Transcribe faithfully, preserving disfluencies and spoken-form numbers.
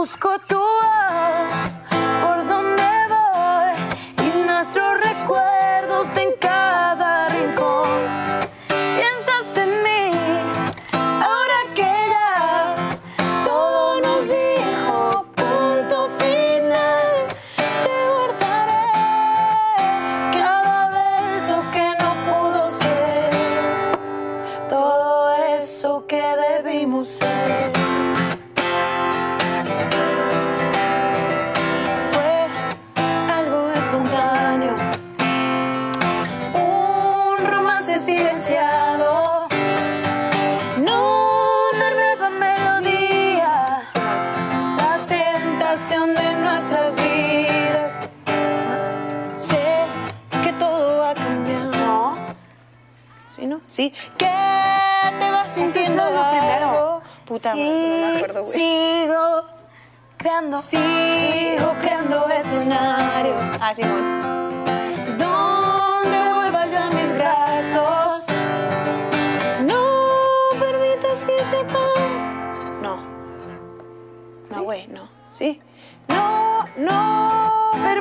busco tu voz por donde voy y nuestros recuerdos en cada rincón. Piensas en mí, ahora que ya todo nos dijo punto final. Te guardaré cada beso que no pudo ser, todo eso que debimos ser. Fue algo espontáneo, un romance silenciado, no una nueva melodía, la tentación de nuestras vidas. Sé que todo va a cambiar. ¿No? ¿Sí, no? Sí. Que te vas sintiendo es lo primero. algo. Puta madre, no me acuerdo, güey. Sigo creando. Sigo creando escenarios. Ah, Simón. Donde vuelvas a mis brazos. No permitas que se apague. No. No, güey, no. ¿Sí?